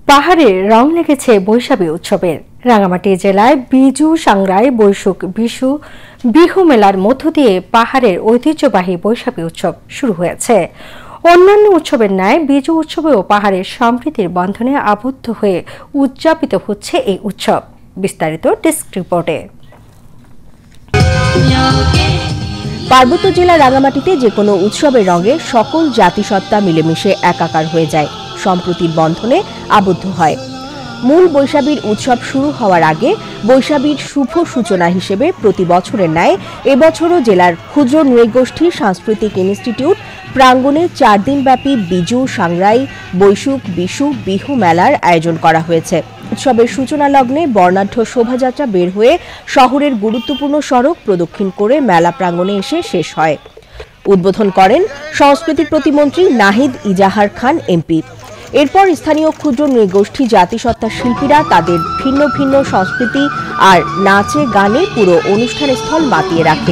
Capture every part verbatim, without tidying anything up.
পাহাড়ে রং লেগেছে বৈশাখী উৎসবের। রাঙামাটি জেলায় বিজু সাংরাই বৈশুক বিশু বিহু মেলার মধ্য দিয়ে পাহাড়ের ঐতিহ্যবাহী বৈশাখী উৎসব শুরু হয়েছে। অন্যান্য উৎসবের ন্যায় বিজু উৎসবেও পাহাড়ের সম্প্রীতির বন্ধনে আবদ্ধ হয়ে উদযাপিত হচ্ছে এই উৎসব। বিস্তারিত ডেস্ক রিপোর্টে। পার্বত্য জেলা রাঙামাটিতে যে কোনো উৎসবের রঙে সকল জাতিসত্তা মিলেমিশে একাকার হয়ে যায়, সম্প্রীতির বন্ধনে আবদ্ধ হয়। মূল বৈশাখীর উৎসব শুরু হওয়ার আগে বৈশাখীর শুভ সূচনা হিসেবে প্রতি বছরের ন্যায় এবছরও জেলার ক্ষুদ্র নৃগোষ্ঠী সাংস্কৃতিক ইনস্টিটিউট প্রাঙ্গণে চার দিনব্যাপী বিজু সাংরাই বৈশুক বিশু বিহু মেলার আয়োজন করা হয়েছে। উৎসবের সূচনা লগ্নে বর্ণাঢ্য শোভাযাত্রা বের হয়ে শহরের গুরুত্বপূর্ণ সড়ক প্রদক্ষিণ করে মেলা প্রাঙ্গণে এসে শেষ হয়। উদ্বোধন করেন সংস্কৃতি প্রতিমন্ত্রী নাহিদ ইজাহার খান এমপি। এরপর স্থানীয় ক্ষুদ্র নৃগোষ্ঠী জাতিসত্তার শিল্পীরা তাদের ভিন্ন ভিন্ন সংস্কৃতি আর নাচে গানে পুরো অনুষ্ঠান স্থল মাতিয়ে রাখে।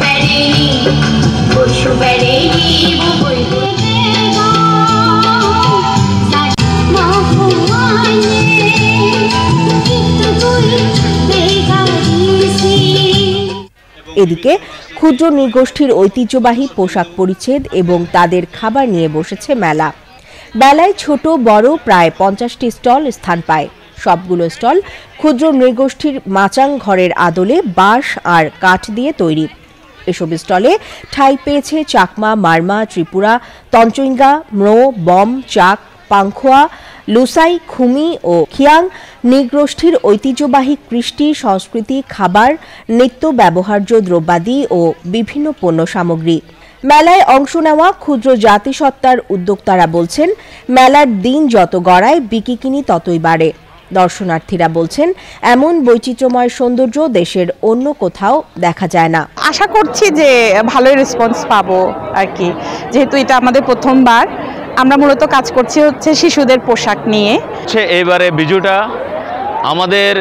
এদিকে ক্ষুদ্র নৃগোষ্ঠীর ঐতিহ্যবাহী পোশাক পরিচ্ছদ এবং তাদের খাবার নিয়ে বসেছে মেলা। মেলায় ছোট বড় প্রায় পঞ্চাশটি স্টল স্থান পায়। সবগুলো স্টল ক্ষুদ্র নৃগোষ্ঠীর মাচাং ঘরের আদলে বাঁশ আর কাঠ দিয়ে তৈরি। এসব স্টলে ঠাঁই পেয়েছে চাকমা, মারমা, ত্রিপুরা, তঞ্চইঙ্গা, ম্রো, বম, চাক, পাংখোয়া, লুসাই, খুমি ও খিয়াং নৃগোষ্ঠীর ঐতিহ্যবাহী কৃষ্টি, সংস্কৃতি, খাবার, নিত্য ব্যবহার্য দ্রব্যাদি ও বিভিন্ন পণ্য সামগ্রী। মেলায় অংশ নেওয়া ক্ষুদ্র জাতিসত্তার উদ্যোক্তারা বলছেন, মেলার দিন যত গড়ায় বিকিকিনি ততই বাড়ে। দর্শনার্থীরা বলছেন, এমন বৈচিত্র্যময় সৌন্দর্য দেশের অন্য কোথাও দেখা যায় না। আশা করছি যে ভালোই রেসপন্স পাবো আর কি, যেহেতু এটা আমাদের প্রথমবার। আমরা মূলত কাজ করছি হচ্ছে শিশুদের পোশাক নিয়ে। এবারে বিজুটা আমাদের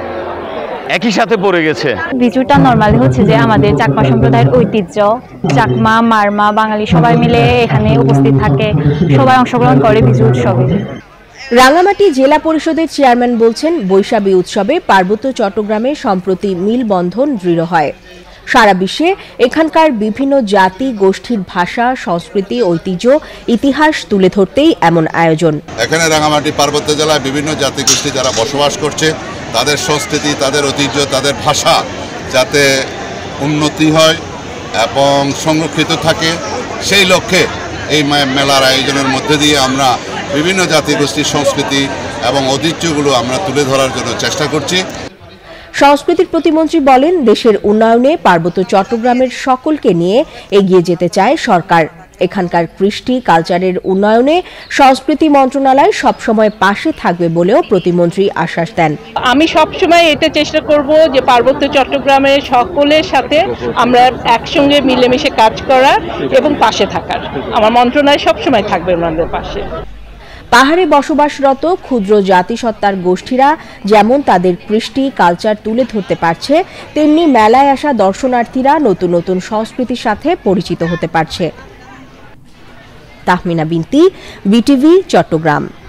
একই সাথে পড়ে গেছে। বিজুটা নরমালি হচ্ছে যে আমাদের চাকমা সম্প্রদায়ের ঐতিহ্য। চাকমা, মারমা, বাঙালি সবাই মিলে এখানে উপস্থিত থাকে, সবাই অংশগ্রহণ করে বিজু উৎসবে। রাঙামাটি জেলা পরিষদের চেয়ারম্যান বলছেন, বৈশাখী উৎসবে পার্বত্য চট্টগ্রামে সম্প্রতি মিলবন্ধন দৃঢ় হয়। সারা বিশ্বে এখানকার বিভিন্ন জাতি গোষ্ঠীর ভাষা, সংস্কৃতি, ঐতিহ্য, ইতিহাস তুলে ধরতেই এমন আয়োজন। এখানে রাঙামাটি পার্বত্য জেলায় বিভিন্ন জাতি গোষ্ঠী যারা বসবাস করছে, তাদের সংস্কৃতি, তাদের ঐতিহ্য, তাদের ভাষা যাতে উন্নতি হয় এবং সংরক্ষিত থাকে, সেই লক্ষ্যে এই মেলার আয়োজনের মধ্যে দিয়ে আমরা বিভিন্ন জাতি গোষ্ঠীর সংস্কৃতি এবং ঐতিহ্যগুলো আমরা তুলে ধরার জন্য চেষ্টা করছি। সংস্কৃতির প্রতিমন্ত্রী বলেন, দেশের উন্নয়নে পার্বত্য চট্টগ্রামের সকলকে নিয়ে এগিয়ে যেতে চায় সরকার। এখানকার কৃষ্টি কালচারের উন্নয়নে সংস্কৃতি মন্ত্রণালয় সবসময় পাশে থাকবে বলেও প্রতিমন্ত্রী আশ্বাস দেন। আমি সবসময় এটা চেষ্টা করব যে পার্বত্য চট্টগ্রামের সকলের সাথে আমরা একসঙ্গে মিলেমিশে কাজ করা এবং পাশে থাকার। আমার মন্ত্রণালয় সবসময় থাকবে ওনাদের পাশে। পাহাড়ে বসবাসরত ক্ষুদ্র জাতিসত্তার গোষ্ঠীরা যেমন তাদের কৃষ্টি কালচার তুলে ধরতে পারছে, তেমনি মেলায় আসা দর্শনার্থীরা নতুন নতুন সংস্কৃতির সাথে পরিচিত হতে পারছে। তাহমিনা বিনতি, বিটিভি, চট্টগ্রাম।